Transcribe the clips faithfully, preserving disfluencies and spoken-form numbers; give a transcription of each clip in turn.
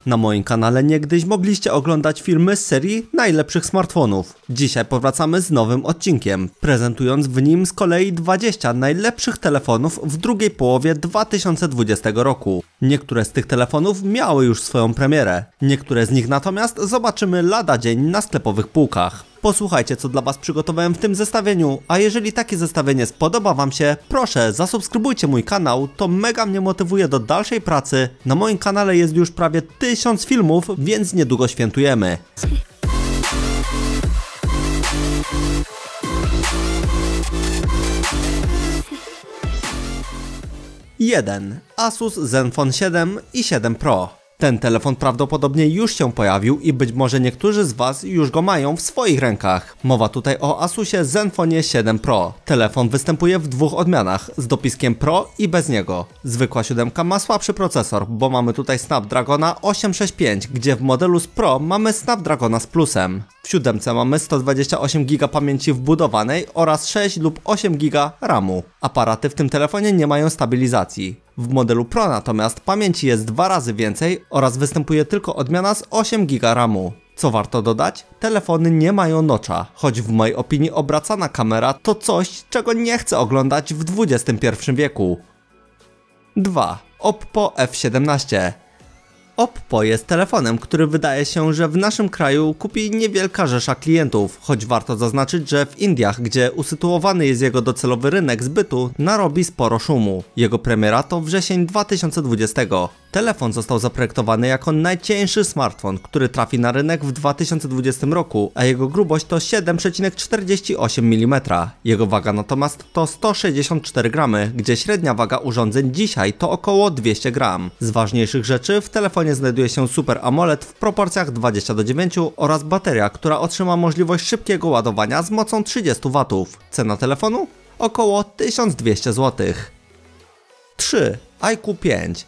Na moim kanale niegdyś mogliście oglądać filmy z serii najlepszych smartfonów. Dzisiaj powracamy z nowym odcinkiem, prezentując w nim z kolei dwadzieścia najlepszych telefonów w drugiej połowie dwa tysiące dwudziestego roku. Niektóre z tych telefonów miały już swoją premierę, niektóre z nich natomiast zobaczymy lada dzień na sklepowych półkach. Posłuchajcie, co dla Was przygotowałem w tym zestawieniu, a jeżeli takie zestawienie spodoba Wam się, proszę zasubskrybujcie mój kanał, to mega mnie motywuje do dalszej pracy. Na moim kanale jest już prawie tysiąc filmów, więc niedługo świętujemy. jeden. Asus Zenfone siedem i siedem Pro. Ten telefon prawdopodobnie już się pojawił i być może niektórzy z Was już go mają w swoich rękach. Mowa tutaj o Asusie Zenfone siedem Pro. Telefon występuje w dwóch odmianach, z dopiskiem Pro i bez niego. Zwykła siódemka ma słabszy procesor, bo mamy tutaj Snapdragona osiemset sześćdziesiąt pięć, gdzie w modelu z Pro mamy Snapdragona z plusem. W siódemce mamy sto dwadzieścia osiem giga pamięci wbudowanej oraz sześć lub osiem giga ramu. Aparaty w tym telefonie nie mają stabilizacji. W modelu Pro natomiast pamięci jest dwa razy więcej oraz występuje tylko odmiana z osiem giga ramu. Co warto dodać? Telefony nie mają notcha, choć w mojej opinii obracana kamera to coś, czego nie chcę oglądać w dwudziestym pierwszym wieku. dwa. Oppo F siedemnaście. Oppo jest telefonem, który wydaje się, że w naszym kraju kupi niewielka rzesza klientów, choć warto zaznaczyć, że w Indiach, gdzie usytuowany jest jego docelowy rynek zbytu, narobi sporo szumu. Jego premiera to wrzesień dwa tysiące dwudziestego. Telefon został zaprojektowany jako najcieńszy smartfon, który trafi na rynek w dwa tysiące dwudziestym roku, a jego grubość to siedem przecinek czterdzieści osiem milimetrów. Jego waga natomiast to sto sześćdziesiąt cztery gramy, gdzie średnia waga urządzeń dzisiaj to około dwieście gramów. Z ważniejszych rzeczy w telefonie znajduje się Super AMOLED w proporcjach dwadzieścia do dziewięciu oraz bateria, która otrzyma możliwość szybkiego ładowania z mocą trzydzieści watów. Cena telefonu? Około tysiąc dwieście złotych. trzy. I Q pięć.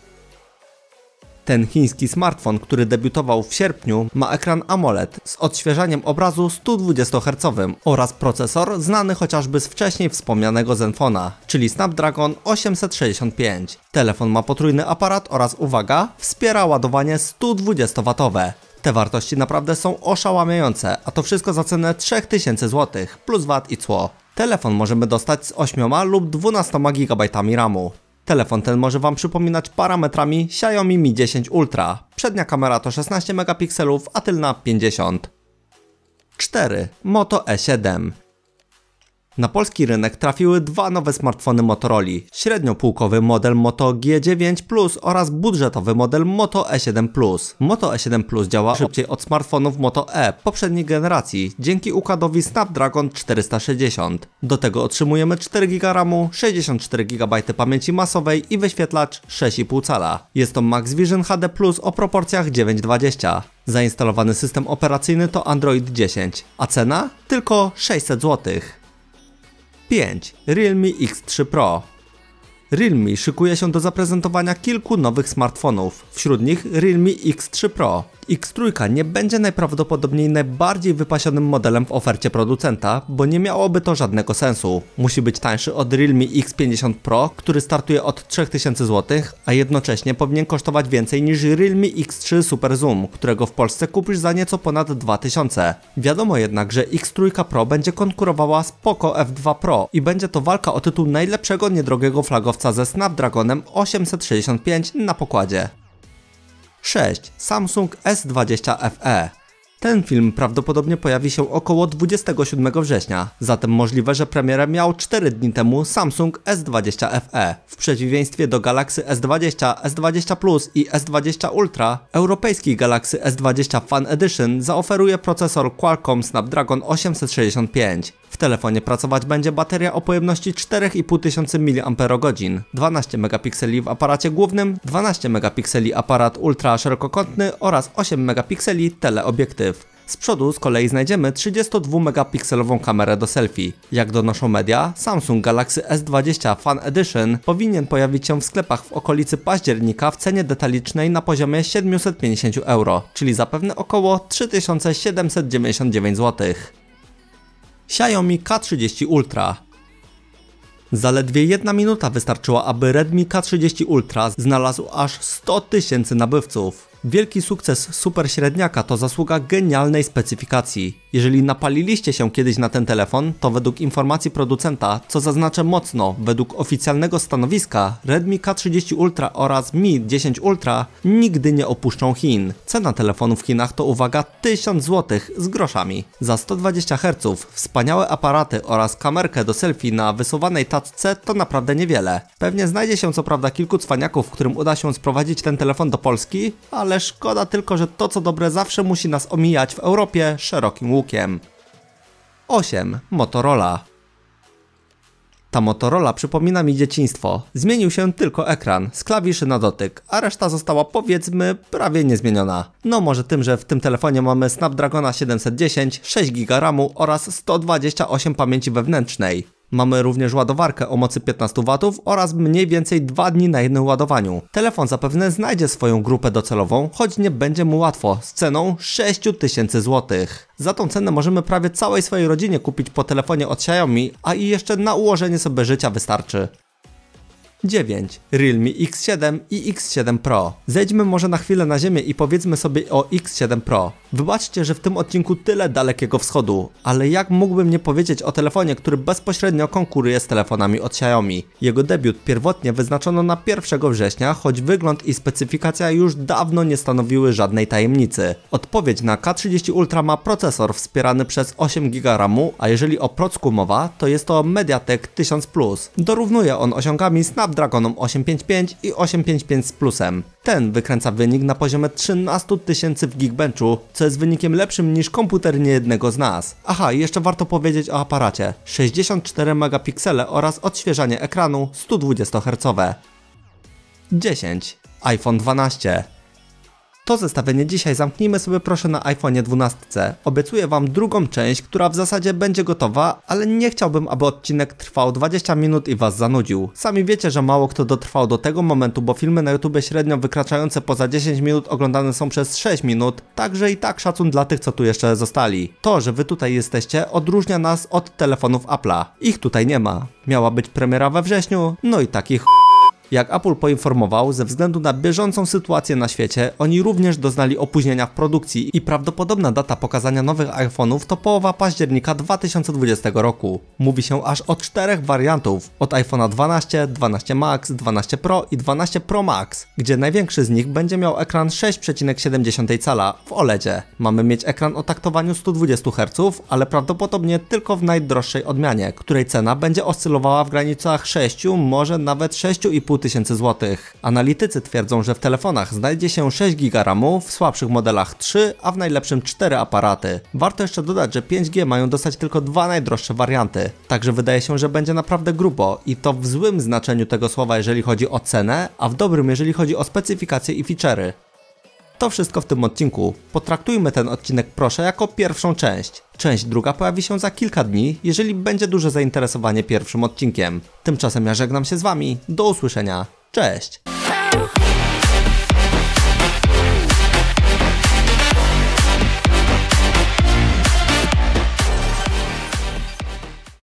Ten chiński smartfon, który debiutował w sierpniu, ma ekran AMOLED z odświeżaniem obrazu sto dwudziestohercowym oraz procesor znany chociażby z wcześniej wspomnianego Zenfona, czyli Snapdragon osiemset sześćdziesiąt pięć. Telefon ma potrójny aparat oraz, uwaga, wspiera ładowanie sto dwudziestowatowe. Te wartości naprawdę są oszałamiające, a to wszystko za cenę trzy tysiące złotych, plus V A T i cło. Telefon możemy dostać z ośmioma lub dwunastoma gigabajtami ramu. Telefon ten może Wam przypominać parametrami Xiaomi Mi dziesięć Ultra. Przednia kamera to szesnaście megapikselów, a tylna pięćdziesiąt. cztery. Moto E siedem. Na polski rynek trafiły dwa nowe smartfony Motorola, średniopółkowy model Moto G dziewięć plus oraz budżetowy model Moto E siedem plus. Moto E siedem plus działa szybciej od smartfonów Moto E poprzedniej generacji dzięki układowi Snapdragon czterysta sześćdziesiąt. Do tego otrzymujemy cztery giga ramu, sześćdziesiąt cztery gigabajty pamięci masowej i wyświetlacz sześć i pół cala. Jest to Max Vision H D plus o proporcjach dziewięć dwadzieścia. Zainstalowany system operacyjny to Android dziesięć, a cena? Tylko sześćset złotych. pięć. Realme X trzy Pro. Realme szykuje się do zaprezentowania kilku nowych smartfonów, wśród nich Realme X trzy Pro. X trzy nie będzie najprawdopodobniej najbardziej wypasionym modelem w ofercie producenta, bo nie miałoby to żadnego sensu. Musi być tańszy od Realme X pięćdziesiąt Pro, który startuje od trzy tysiące złotych, a jednocześnie powinien kosztować więcej niż Realme X trzy Super Zoom, którego w Polsce kupisz za nieco ponad dwa tysiące. Wiadomo jednak, że X trzy Pro będzie konkurowała z Poco F dwa Pro i będzie to walka o tytuł najlepszego niedrogiego flagowca ze Snapdragonem osiemset sześćdziesiąt pięć na pokładzie. sześć. Samsung S dwadzieścia F E. Ten film prawdopodobnie pojawi się około dwudziestego siódmego września, zatem możliwe, że premierę miał cztery dni temu Samsung S dwadzieścia F E. W przeciwieństwie do Galaxy S dwadzieścia, S dwadzieścia plus i S dwadzieścia Ultra, europejski Galaxy S dwadzieścia Fan Edition zaoferuje procesor Qualcomm Snapdragon osiemset sześćdziesiąt pięć. W telefonie pracować będzie bateria o pojemności cztery i pół tysiąca miliamperogodzin, dwanaście megapikseli w aparacie głównym, dwanaście megapikseli aparat ultra szerokokątny oraz osiem megapikseli teleobiektyw. Z przodu z kolei znajdziemy trzydziestodwumegapikselową kamerę do selfie. Jak donoszą media, Samsung Galaxy S dwadzieścia Fan Edition powinien pojawić się w sklepach w okolicy października w cenie detalicznej na poziomie siedemset pięćdziesiąt euro, czyli zapewne około trzy tysiące siedemset dziewięćdziesiąt dziewięć złotych. Xiaomi K trzydzieści Ultra. Zaledwie jedna minuta wystarczyła, aby Redmi K trzydzieści Ultra znalazł aż sto tysięcy nabywców. Wielki sukces super średniaka to zasługa genialnej specyfikacji. Jeżeli napaliliście się kiedyś na ten telefon, to według informacji producenta, co zaznaczę mocno, według oficjalnego stanowiska, Redmi K trzydzieści Ultra oraz Mi dziesięć Ultra nigdy nie opuszczą Chin. Cena telefonu w Chinach to uwaga tysiąc złotych z groszami. Za sto dwadzieścia herców, wspaniałe aparaty oraz kamerkę do selfie na wysuwanej tacce to naprawdę niewiele. Pewnie znajdzie się co prawda kilku cwaniaków, którym uda się sprowadzić ten telefon do Polski, ale szkoda tylko, że to co dobre zawsze musi nas omijać w Europie szerokim łukiem. osiem. Motorola. Ta Motorola przypomina mi dzieciństwo. Zmienił się tylko ekran, z klawiszy na dotyk, a reszta została powiedzmy prawie niezmieniona. No może tym, że w tym telefonie mamy Snapdragona siedemset dziesięć, sześć giga ramu oraz sto dwadzieścia osiem pamięci wewnętrznej. Mamy również ładowarkę o mocy piętnaście watów oraz mniej więcej dwa dni na jednym ładowaniu. Telefon zapewne znajdzie swoją grupę docelową, choć nie będzie mu łatwo, z ceną sześć tysięcy złotych. Za tą cenę możemy prawie całej swojej rodzinie kupić po telefonie od Xiaomi, a i jeszcze na ułożenie sobie życia wystarczy. dziewięć. Realme X siedem i X siedem Pro. Zejdźmy może na chwilę na ziemię i powiedzmy sobie o X siedem Pro. Wybaczcie, że w tym odcinku tyle dalekiego wschodu, ale jak mógłbym nie powiedzieć o telefonie, który bezpośrednio konkuruje z telefonami od Xiaomi. Jego debiut pierwotnie wyznaczono na pierwszego września, choć wygląd i specyfikacja już dawno nie stanowiły żadnej tajemnicy. Odpowiedź na K trzydzieści Ultra ma procesor wspierany przez osiem giga ramu, a jeżeli o procku mowa, to jest to Mediatek tysiąc plus. Dorównuje on osiągami Snapdragonom osiemset pięćdziesiąt pięć i osiemset pięćdziesiąt pięć z plusem. Ten wykręca wynik na poziomie trzynaście tysięcy w Geekbenchu, co jest wynikiem lepszym niż komputer niejednego z nas. Aha, i jeszcze warto powiedzieć o aparacie. sześćdziesiąt cztery megapiksele oraz odświeżanie ekranu sto dwadzieścia herców. dziesięć. iPhone dwanaście. To zestawienie dzisiaj zamknijmy sobie proszę na iPhonie dwanaście. Obiecuję wam drugą część, która w zasadzie będzie gotowa, ale nie chciałbym, aby odcinek trwał dwadzieścia minut i was zanudził. Sami wiecie, że mało kto dotrwał do tego momentu, bo filmy na YouTube średnio wykraczające poza dziesięć minut oglądane są przez sześć minut, także i tak szacun dla tych, co tu jeszcze zostali. To, że wy tutaj jesteście, odróżnia nas od telefonów Apple'a. Ich tutaj nie ma. Miała być premiera we wrześniu, no i takich ch... Jak Apple poinformował, ze względu na bieżącą sytuację na świecie, oni również doznali opóźnienia w produkcji i prawdopodobna data pokazania nowych iPhone'ów to połowa października dwa tysiące dwudziestego roku. Mówi się aż o czterech wariantów, od iPhone'a dwanaście, dwanaście Max, dwanaście Pro i dwanaście Pro Max, gdzie największy z nich będzie miał ekran sześć przecinek siedem cala w OLEDzie. Mamy mieć ekran o taktowaniu sto dwadzieścia herców, ale prawdopodobnie tylko w najdroższej odmianie, której cena będzie oscylowała w granicach sześć, może nawet sześć i pół tysięcy złotych. Analitycy twierdzą, że w telefonach znajdzie się sześć giga ramu, w słabszych modelach trzy, a w najlepszym cztery aparaty. Warto jeszcze dodać, że pięć G mają dostać tylko dwa najdroższe warianty. Także wydaje się, że będzie naprawdę grubo i to w złym znaczeniu tego słowa, jeżeli chodzi o cenę, a w dobrym, jeżeli chodzi o specyfikacje i feature'y. To wszystko w tym odcinku. Potraktujmy ten odcinek proszę jako pierwszą część. Część druga pojawi się za kilka dni, jeżeli będzie duże zainteresowanie pierwszym odcinkiem. Tymczasem ja żegnam się z wami. Do usłyszenia. Cześć!